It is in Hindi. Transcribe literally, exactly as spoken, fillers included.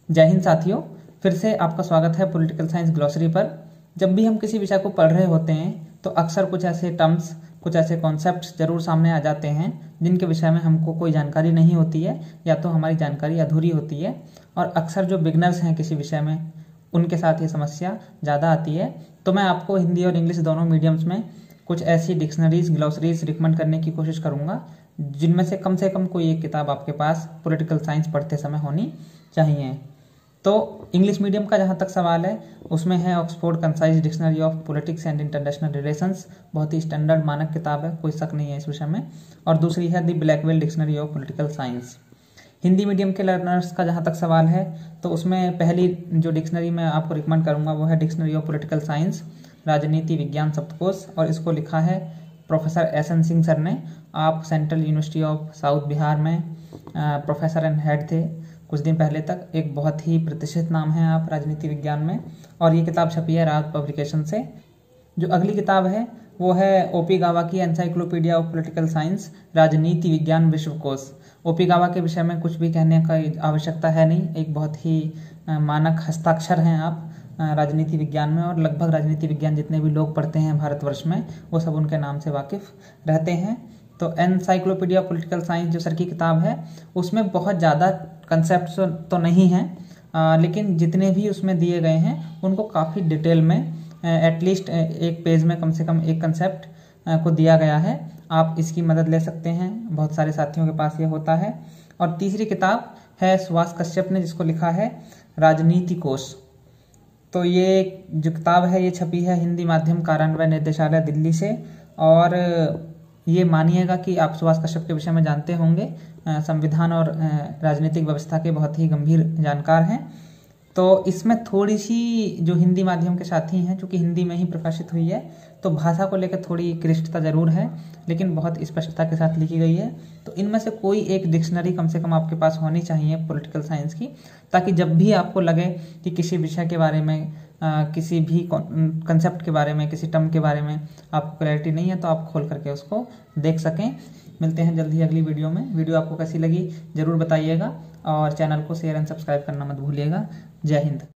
जय हिंद साथियों, फिर से आपका स्वागत है पॉलिटिकल साइंस ग्लॉसरी पर। जब भी हम किसी विषय को पढ़ रहे होते हैं तो अक्सर कुछ ऐसे टर्म्स, कुछ ऐसे कॉन्सेप्ट्स जरूर सामने आ जाते हैं जिनके विषय में हमको कोई जानकारी नहीं होती है या तो हमारी जानकारी अधूरी होती है। और अक्सर जो बिगनर्स हैं किसी विषय में उनके साथ ये समस्या ज़्यादा आती है। तो मैं आपको हिंदी और इंग्लिश दोनों मीडियम्स में कुछ ऐसी डिक्शनरीज, ग्लॉसरीज रिकमेंड करने की कोशिश करूँगा जिनमें से कम से कम कोई एक किताब आपके पास पॉलिटिकल साइंस पढ़ते समय होनी चाहिए। तो इंग्लिश मीडियम का जहाँ तक सवाल है उसमें है Oxford concise dictionary of politics and international relations. बहुत ही स्टैंडर्ड मानक किताब है, कोई शक नहीं है इस विषय में। और दूसरी है the Blackwell dictionary of political science. Hindi medium के लर्नर्स का जहाँ तक सवाल है तो उसमें पहली जो डिक्शनरी मैं आपको रिकमेंड करूँगा वो है डिक्शनरी ऑफ पॉलिटिकल साइंस, राजनीति विज्ञान शब्दकोश। और इसको लिखा है professor S N Singh sir ने। आप Central University of South Bihar में प्रोफेसर एंड हेड थे कुछ दिन पहले तक। एक बहुत ही प्रतिष्ठित नाम है आप राजनीति विज्ञान में। और ये किताब छपी है राज पब्लिकेशन से। जो अगली किताब है वो है ओपी गावा की एनसाइक्लोपीडिया ऑफ पॉलिटिकल साइंस, राजनीति विज्ञान विश्वकोश। ओपी गावा के विषय में कुछ भी कहने का आवश्यकता है नहीं, एक बहुत ही मानक हस्ताक्षर हैं आप राजनीति विज्ञान में। और लगभग राजनीति विज्ञान जितने भी लोग पढ़ते हैं भारतवर्ष में वो सब उनके नाम से वाकिफ रहते हैं। तो एनसाइक्लोपीडिया ऑफ पॉलिटिकल साइंस जो सर की किताब है उसमें बहुत ज़्यादा कंसेप्ट तो नहीं हैं, लेकिन जितने भी उसमें दिए गए हैं उनको काफ़ी डिटेल में एटलीस्ट एक पेज में कम से कम एक कंसेप्ट को दिया गया है। आप इसकी मदद ले सकते हैं, बहुत सारे साथियों के पास ये होता है। और तीसरी किताब है सुभाष कश्यप ने जिसको लिखा है राजनीति कोश। तो ये जो किताब है ये छपी है हिंदी माध्यम कार्यान्वयन निदेशालय दिल्ली से। और ये मानिएगा कि आप सुभाष कश्यप के विषय में जानते होंगे, संविधान और राजनीतिक व्यवस्था के बहुत ही गंभीर जानकार हैं। तो इसमें थोड़ी सी जो हिंदी माध्यम के साथी हैं, चूँकि हिंदी में ही प्रकाशित हुई है तो भाषा को लेकर थोड़ी क्लिष्टता जरूर है, लेकिन बहुत स्पष्टता के साथ लिखी गई है। तो इनमें से कोई एक डिक्शनरी कम से कम आपके पास होनी चाहिए पॉलिटिकल साइंस की, ताकि जब भी आपको लगे कि किसी विषय के बारे में, आ, किसी भी कंसेप्ट के बारे में, किसी टर्म के बारे में आपको क्लैरिटी नहीं है तो आप खोल करके उसको देख सकें। मिलते हैं जल्द ही अगली वीडियो में। वीडियो आपको कैसी लगी ज़रूर बताइएगा और चैनल को शेयर एंड सब्सक्राइब करना मत भूलिएगा। जय हिंद।